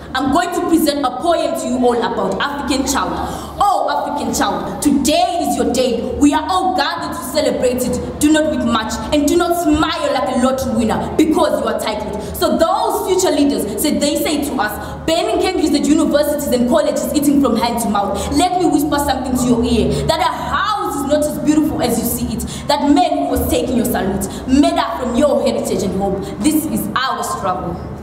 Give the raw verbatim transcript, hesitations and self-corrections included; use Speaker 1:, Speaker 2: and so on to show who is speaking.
Speaker 1: I'm going to present a poem to you all about African child. Oh, African child, today is your day. We are all gathered to celebrate it. Do not weep much and do not smile like a lottery winner because you are titled. So those future leaders, said they say to us, banning Cambridge that universities and colleges eating from hand to mouth. Let me whisper something to your ear, that a house is not as beautiful as you see it. That man who was taking your salute made up from your heritage and hope. This is our struggle.